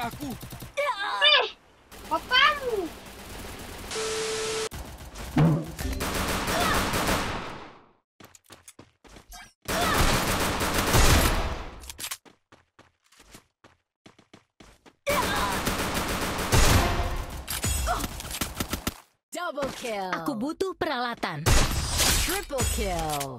aku. Papamu. Double kill. Aku butuh peralatan. Triple kill.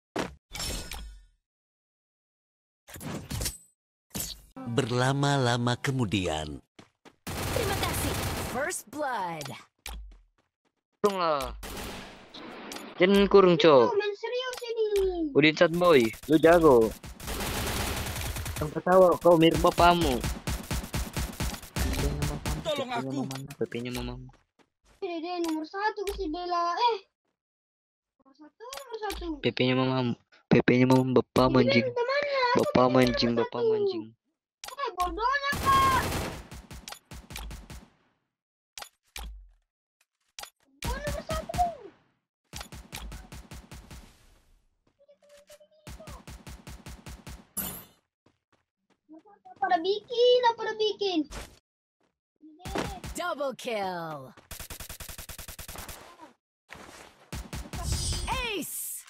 Berlama-lama kemudian. Terima kasih. First blood. Kurung lah. Jangan kurung, Cok. Main serius ini. Udin Sad Boy, lu jago. Yang ketawa, kau mirip bapakmu. Tolong aku. PP-nya mamamu. Dede nomor 1 si Bella. Nomor satu. PP-nya mamamu. PP-nya mamamu, bapak mancing. Temannya. Bapak mancing, bapak mancing. Bodohnya kak. Oh, nomor 1. Apa udah bikin? Double kill. Ace.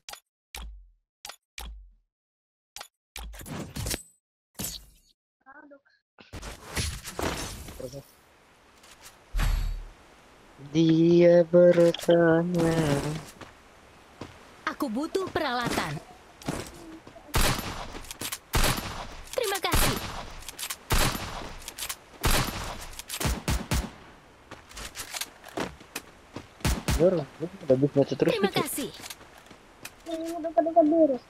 Dia bertanya. Aku butuh peralatan. Terima kasih. Bagus baca terus. Terima kasih. Yang udah dekat beres.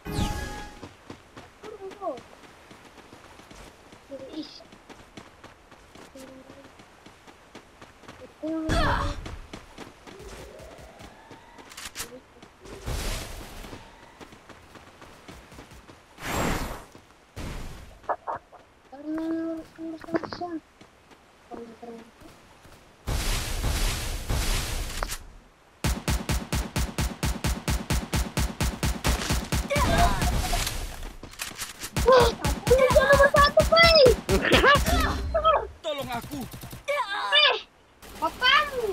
Tolong aku. Papamu.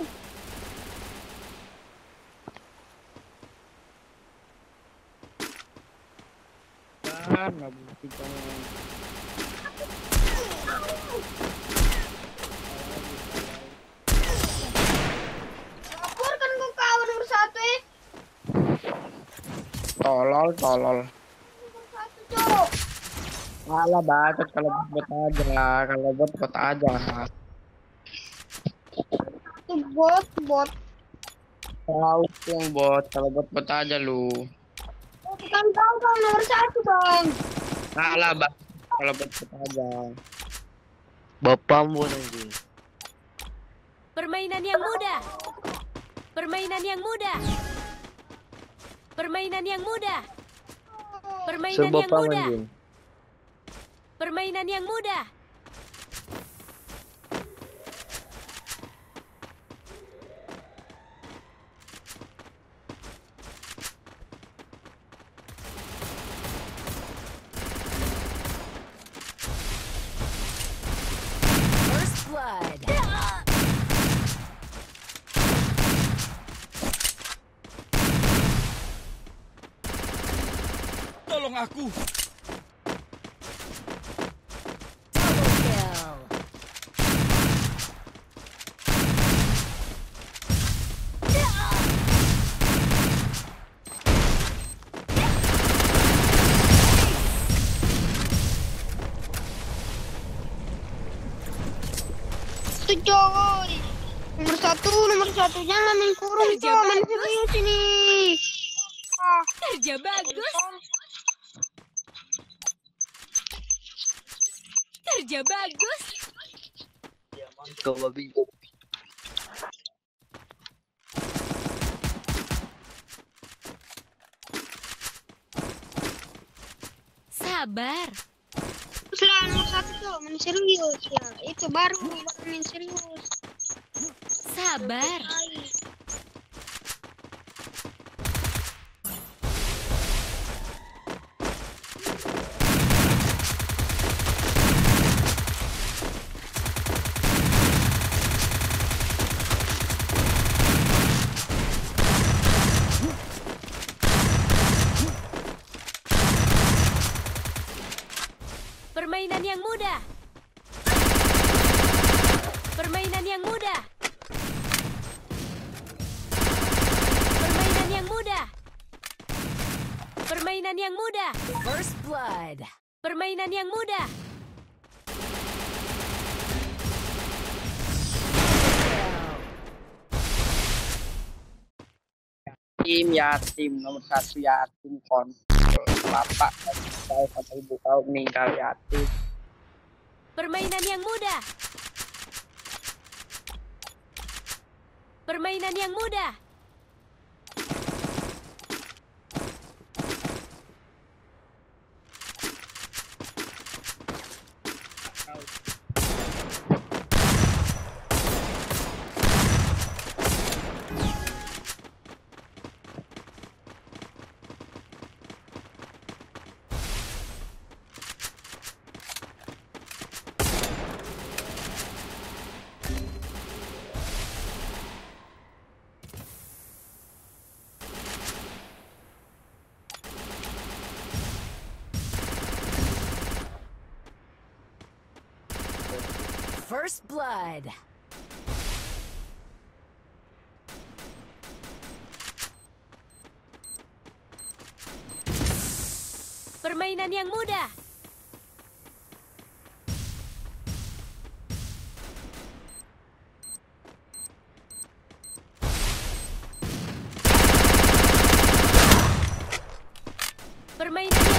Nggak bukti Laporkan kau kawan nomor 1 Tolol. Nomor 1 cok. Alah bacot kalau buat aja. Kalau buat aja. Itu bot. Tahu yang bot. Kalau buat aja lu. Kan tahu dong nomor 1 dong. Alah kalau buat aja. Bapakmu anjing. Permainan yang mudah. Permainan yang mudah. Permainan yang mudah. Permainan yang Bapak mudah. anjing. Permainan yang mudah. First blood. Tolong aku. Double kill. Itu coy. Nomor 1 jangan main kurung Kerja cok. Main bagus. serius ini. Kerja bagus. Kerja bagus. Kau babi. Sabar. Selain nomor 1 cok. Main serius ya. Itu baru main serius. Sabar. yang mudah. Permainan yang mudah. Permainan yang mudah. First blood. Permainan yang mudah. Tim yatim nomor 1 yatim kontrol bapak kau sama ibu kau meninggal yatim. Permainan yang mudah. Permainan yang mudah. First blood. Permainan yang mudah. Permainan yang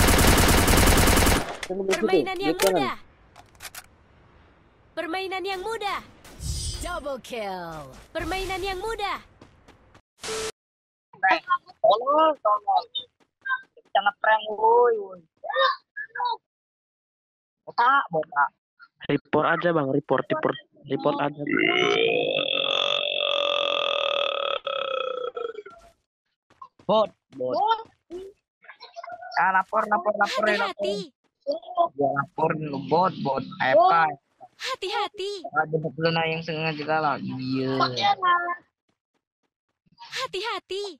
mudah. Permainan yang mudah. Permainan yang mudah. Double kill. Permainan yang mudah. Tolong. Jangan prank woi. Botak. Report aja bang, report aja. Bot. Lapor. Hati-hati. Ya lapor lu bot. Apa? Hati-hati. Ada betul yang sengaja galak. Iya. Hati-hati.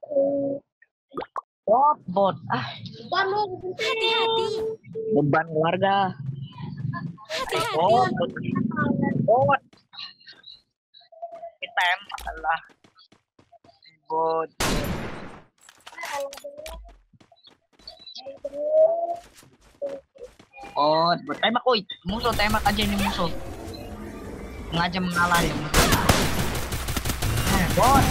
Bot. Hati-hati. Beban keluarga. Hati-hati. Bot. Kita lah. Bot. Tembak oi. Musuh tembak aja ini musuh. Sengaja mengalah ya musuh. Bot.